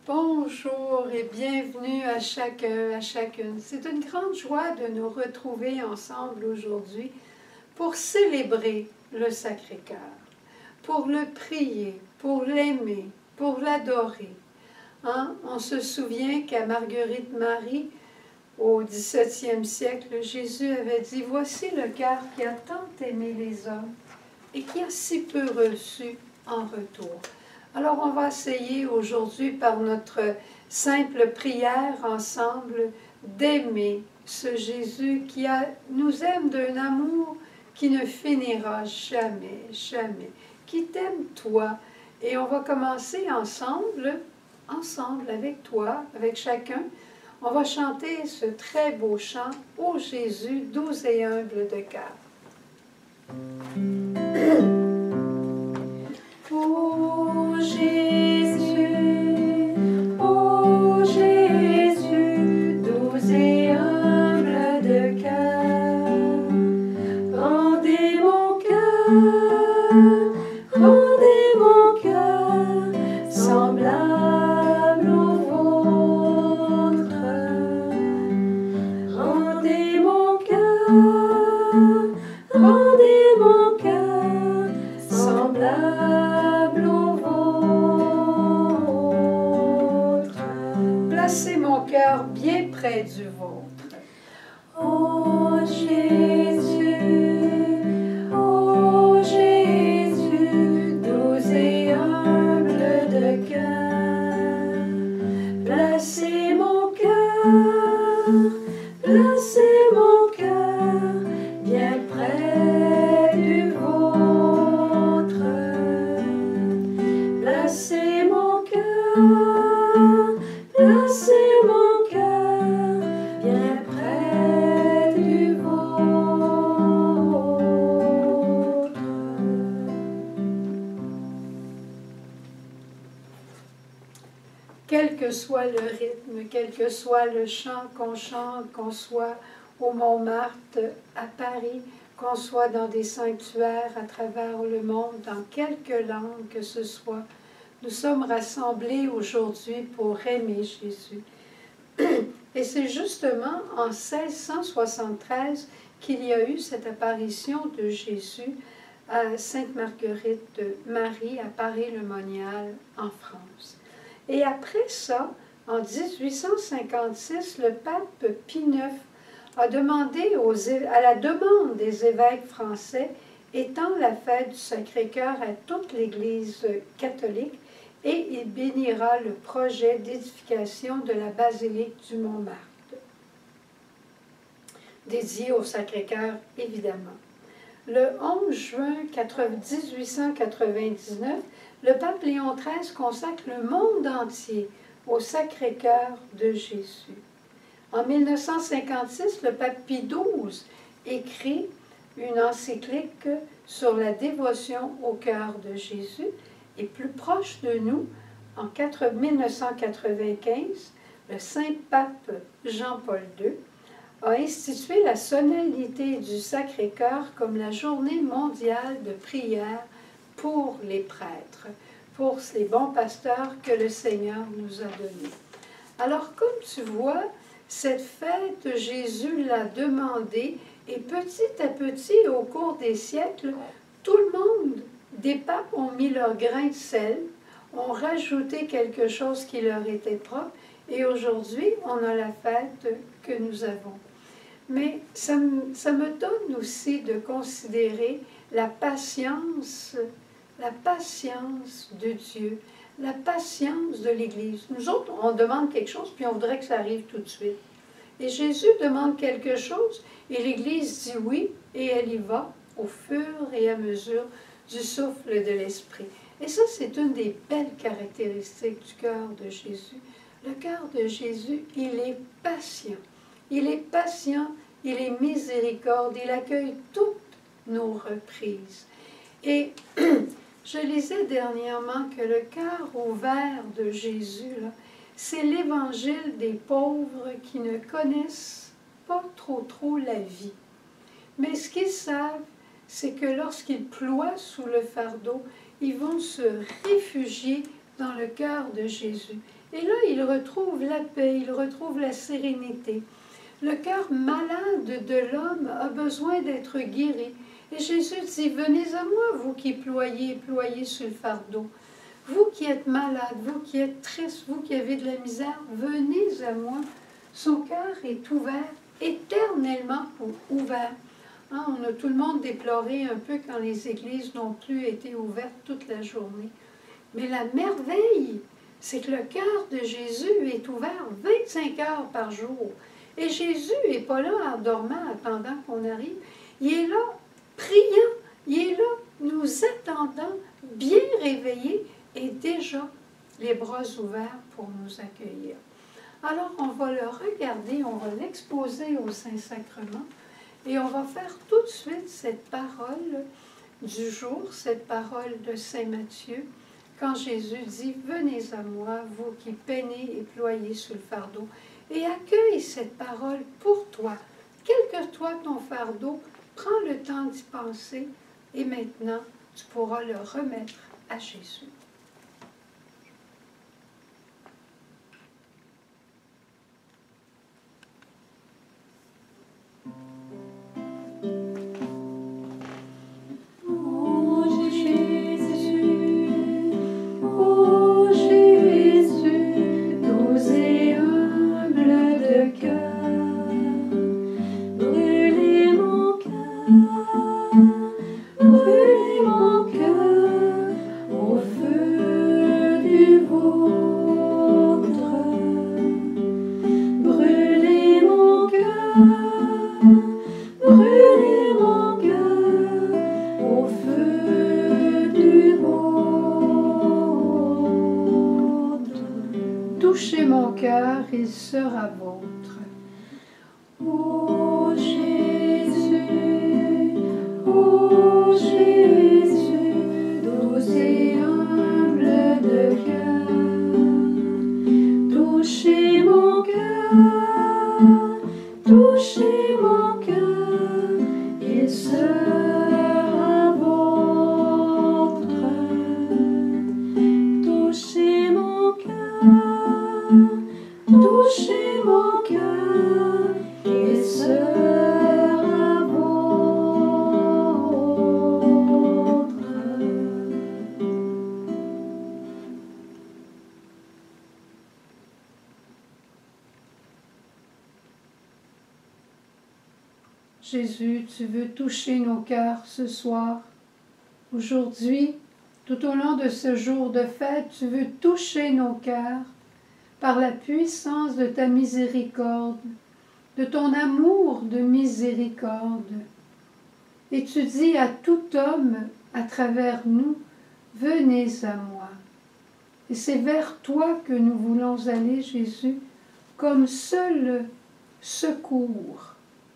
Bonjour et bienvenue à chacun, à chacune. C'est une grande joie de nous retrouver ensemble aujourd'hui pour célébrer le Sacré-Cœur, pour le prier, pour l'aimer, pour l'adorer. On se souvient qu'à Marguerite-Marie, au XVIIe siècle, Jésus avait dit « Voici le cœur qui a tant aimé les hommes et qui a si peu reçu en retour. » Alors on va essayer aujourd'hui par notre simple prière ensemble d'aimer ce Jésus qui nous aime d'un amour qui ne finira jamais, jamais, qui t'aime toi. Et on va commencer ensemble avec toi, avec chacun. On va chanter ce très beau chant « Ô Jésus, doux et humble de cœur ». Ô Jésus, ô Jésus, doux et humble de cœur, rendez mon cœur semblable au vôtre. Rendez mon cœur semblable au vôtre. Placez mon cœur bien près du vôtre. Ô Jésus, doux et humble de cœur, placez mon cœur bien près du vôtre. Placez mon cœur bien près du vôtre. Quel que soit le rythme, quel que soit le chant qu'on chante, qu'on soit au Montmartre, à Paris, qu'on soit dans des sanctuaires à travers le monde, dans quelque langue que ce soit, nous sommes rassemblés aujourd'hui pour aimer Jésus. Et c'est justement en 1673 qu'il y a eu cette apparition de Jésus à Sainte-Marguerite-Marie à Paris-le-Monial en France. Et après ça, en 1856, le pape Pie IX a demandé à la demande des évêques français étend la fête du Sacré-Cœur à toute l'Église catholique et il bénira le projet d'édification de la basilique du Montmartre, dédié au Sacré-Cœur évidemment. Le 11 juin 1899, le pape Léon XIII consacre le monde entier au Sacré-Cœur de Jésus. En 1956, le pape Pie XII écrit une encyclique sur la dévotion au cœur de Jésus. Et plus proche de nous, en 1995, le Saint-Pape Jean-Paul II a institué la solennité du Sacré-Cœur comme la journée mondiale de prière pour les prêtres, pour ces bons pasteurs que le Seigneur nous a donnés. Alors, comme tu vois, cette fête, Jésus l'a demandée, et petit à petit, au cours des siècles, tout le monde, des papes ont mis leur grain de sel, ont rajouté quelque chose qui leur était propre, et aujourd'hui, on a la fête que nous avons. Mais ça me donne aussi de considérer la patience de Dieu, la patience de l'Église. Nous autres, on demande quelque chose, puis on voudrait que ça arrive tout de suite. Et Jésus demande quelque chose, et l'Église dit oui, et elle y va au fur et à mesure du souffle de l'Esprit. Et ça, c'est une des belles caractéristiques du cœur de Jésus. Le cœur de Jésus, il est patient. Il est patient, il est miséricorde, il accueille toutes nos reprises. Et je lisais dernièrement que le cœur ouvert de Jésus, c'est l'évangile des pauvres qui ne connaissent pas trop la vie. Mais ce qu'ils savent, c'est que lorsqu'ils ploient sous le fardeau, ils vont se réfugier dans le cœur de Jésus. Et là, il retrouve la paix, il retrouve la sérénité. Le cœur malade de l'homme a besoin d'être guéri. Et Jésus dit, venez à moi, vous qui ployez sur le fardeau. Vous qui êtes malade, vous qui êtes triste, vous qui avez de la misère, venez à moi. Son cœur est ouvert, éternellement ouvert. Hein, on a tout le monde déploré un peu quand les églises n'ont plus été ouvertes toute la journée. Mais la merveille, c'est que le cœur de Jésus est ouvert 25 heures par jour. Et Jésus n'est pas là en dormant, attendant qu'on arrive. Il est là, priant. Il est là, nous attendant, bien réveillés, et déjà les bras ouverts pour nous accueillir. Alors, on va le regarder, on va l'exposer au Saint-Sacrement, et on va faire tout de suite cette parole du jour, cette parole de Saint Matthieu, quand Jésus dit « Venez à moi, vous qui peinez et ployez sur le fardeau », et accueille cette parole pour toi. Quel que soit ton fardeau, prends le temps d'y penser, et maintenant, tu pourras le remettre à Jésus. Touchez mon cœur, il sera vôtre. Ô Jésus, doux et humble de cœur, touchez mon cœur, il sera vôtre. Touchez mon cœur, il sera vôtre. Jésus, tu veux toucher nos cœurs ce soir. Aujourd'hui, tout au long de ce jour de fête, tu veux toucher nos cœurs par la puissance de ta miséricorde, de ton amour de miséricorde. Et tu dis à tout homme, à travers nous, venez à moi. Et c'est vers toi que nous voulons aller, Jésus, comme seul secours.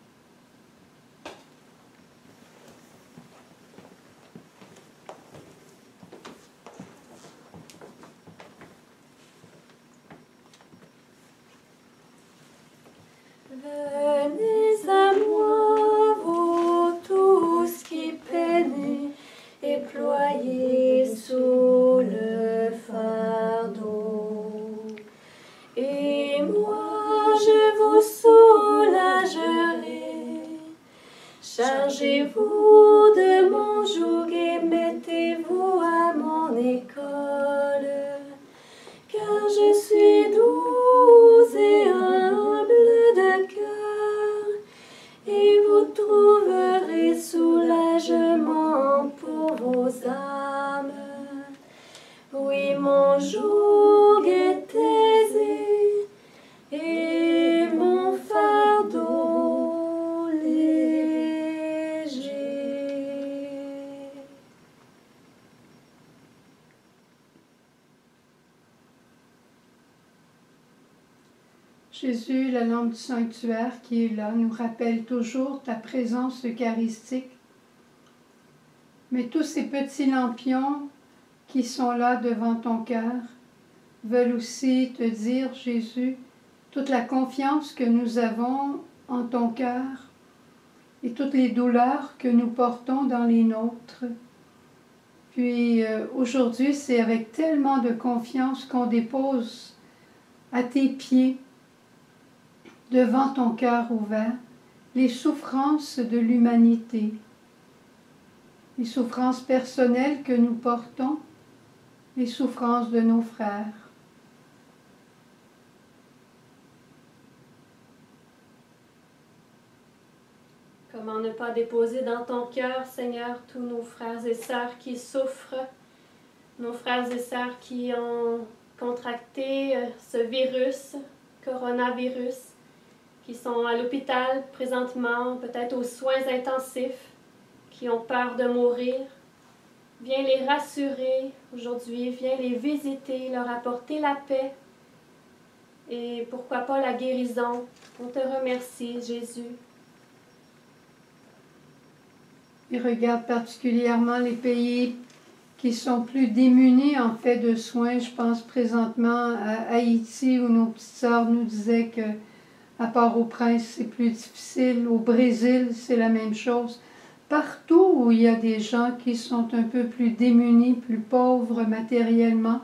Venez à moi, vous tous qui peinez et ployez sous le fardeau. Et moi je vous soulagerai. Chargez-vous de mon joug et mettez-vous à mon école, car je suis douce et humble de cœur, et vous trouverez soulagement pour vos âmes. Oui, mon joug est aisé et mon fardeau léger. Jésus, la lampe du sanctuaire qui est là, nous rappelle toujours ta présence eucharistique. Mais tous ces petits lampions qui sont là devant ton cœur veulent aussi te dire, Jésus, toute la confiance que nous avons en ton cœur et toutes les douleurs que nous portons dans les nôtres. Puis aujourd'hui, c'est avec tellement de confiance qu'on dépose à tes pieds, devant ton cœur ouvert, les souffrances de l'humanité, les souffrances personnelles que nous portons, les souffrances de nos frères. Comment ne pas déposer dans ton cœur, Seigneur, tous nos frères et sœurs qui souffrent, nos frères et sœurs qui ont contracté ce virus, coronavirus, qui sont à l'hôpital présentement, peut-être aux soins intensifs, qui ont peur de mourir. Viens les rassurer aujourd'hui, viens les visiter, leur apporter la paix et pourquoi pas la guérison. On te remercie, Jésus. Et regarde particulièrement les pays qui sont plus démunis en fait de soins. Je pense présentement à Haïti où nos petites sœurs nous disaient que à Port-au-Prince c'est plus difficile. Au Brésil c'est la même chose. Partout où il y a des gens qui sont un peu plus démunis, plus pauvres matériellement,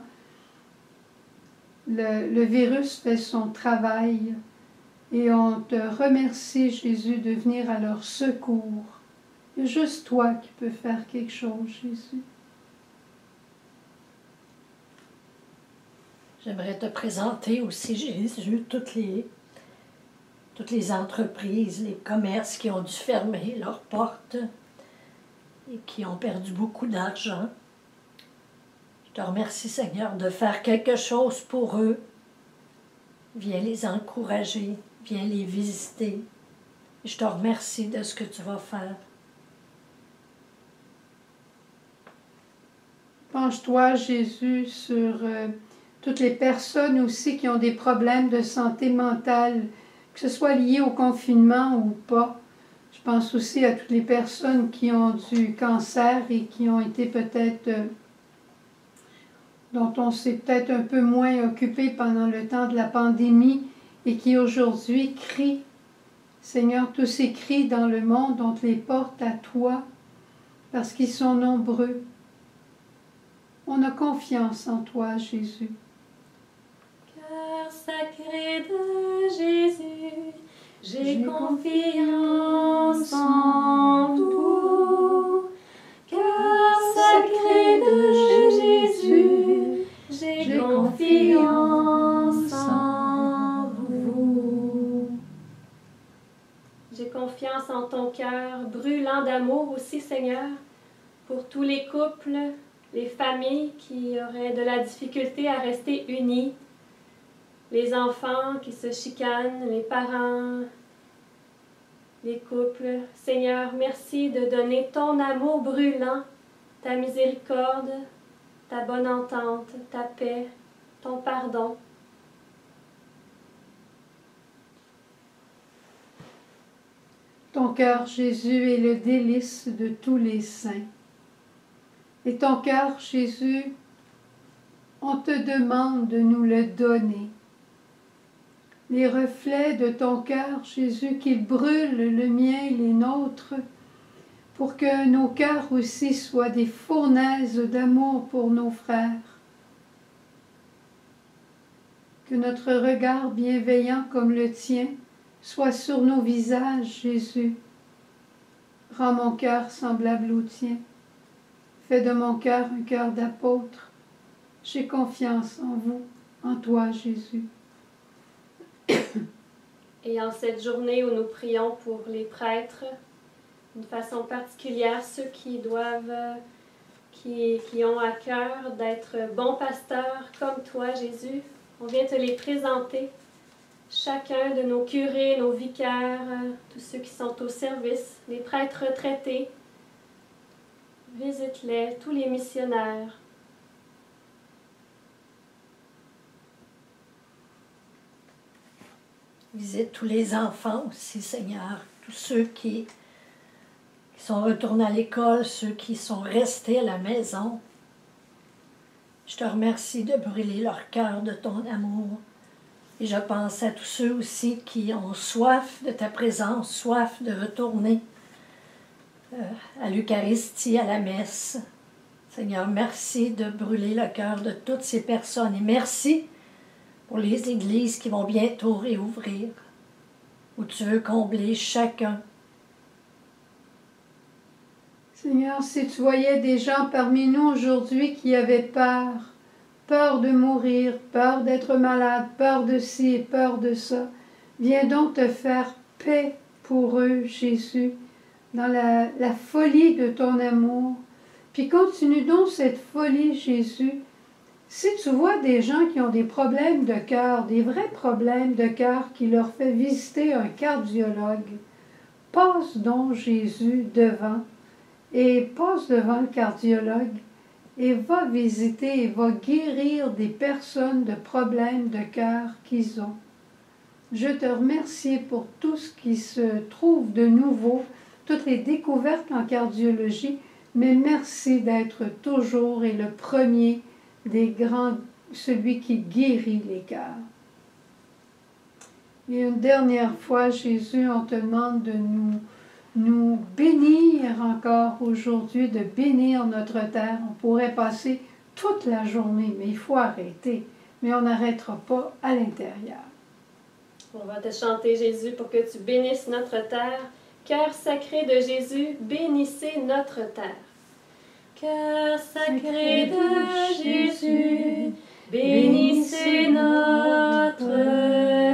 le virus fait son travail. Et on te remercie, Jésus, de venir à leur secours. Il y a juste toi qui peux faire quelque chose, Jésus. J'aimerais te présenter aussi, Jésus, toutes les entreprises, les commerces qui ont dû fermer leurs portes et qui ont perdu beaucoup d'argent. Je te remercie, Seigneur, de faire quelque chose pour eux. Viens les encourager, viens les visiter. Je te remercie de ce que tu vas faire. Penche-toi, Jésus, sur toutes les personnes aussi qui ont des problèmes de santé mentale, que ce soit lié au confinement ou pas. Je pense aussi à toutes les personnes qui ont du cancer et qui ont été peut-être, dont on s'est peut-être un peu moins occupé pendant le temps de la pandémie et qui aujourd'hui crient. Seigneur, tous ces cris dans le monde, on te les porte à toi parce qu'ils sont nombreux. On a confiance en toi, Jésus. Cœur sacré de Jésus, j'ai confiance en vous. Cœur sacré de Jésus, j'ai confiance en vous. J'ai confiance en ton cœur brûlant d'amour aussi, Seigneur, pour tous les couples, les familles qui auraient de la difficulté à rester unis, les enfants qui se chicanent, les parents, les couples. Seigneur, merci de donner ton amour brûlant, ta miséricorde, ta bonne entente, ta paix, ton pardon. Ton cœur, Jésus, est le délice de tous les saints. Et ton cœur, Jésus, on te demande de nous le donner. Les reflets de ton cœur, Jésus, qu'il brûle le mien et les nôtres, pour que nos cœurs aussi soient des fournaises d'amour pour nos frères. Que notre regard bienveillant comme le tien soit sur nos visages, Jésus. Rends mon cœur semblable au tien. Fais de mon cœur un cœur d'apôtre. J'ai confiance en vous, en toi, Jésus. Et en cette journée où nous prions pour les prêtres, d'une façon particulière, ceux qui doivent, qui ont à cœur d'être bons pasteurs comme toi, Jésus, on vient te les présenter. Chacun de nos curés, nos vicaires, tous ceux qui sont au service, les prêtres retraités, visite-les, tous les missionnaires. Visite tous les enfants aussi, Seigneur, tous ceux qui sont retournés à l'école, ceux qui sont restés à la maison. Je te remercie de brûler leur cœur de ton amour. Et je pense à tous ceux aussi qui ont soif de ta présence, soif de retourner à l'Eucharistie, à la messe. Seigneur, merci de brûler le cœur de toutes ces personnes. Et merci pour les églises qui vont bientôt réouvrir, où tu veux combler chacun. Seigneur, si tu voyais des gens parmi nous aujourd'hui qui avaient peur, peur de mourir, peur d'être malade, peur de ci et peur de ça, viens donc te faire paix pour eux, Jésus, dans la folie de ton amour. Puis continue donc cette folie, Jésus. Si tu vois des gens qui ont des problèmes de cœur, des vrais problèmes de cœur qui leur fait visiter un cardiologue, passe donc Jésus devant et passe devant le cardiologue et va visiter et va guérir des personnes de problèmes de cœur qu'ils ont. Je te remercie pour tout ce qui se trouve de nouveau, toutes les découvertes en cardiologie, mais merci d'être toujours et le premier des grands, celui qui guérit les cœurs. Et une dernière fois, Jésus, on te demande de nous bénir encore aujourd'hui, de bénir notre terre. On pourrait passer toute la journée, mais il faut arrêter. Mais on n'arrêtera pas à l'intérieur. On va te chanter, Jésus, pour que tu bénisses notre terre. Cœur sacré de Jésus, bénissez notre terre. Cœur sacré de Jésus, bénissez notre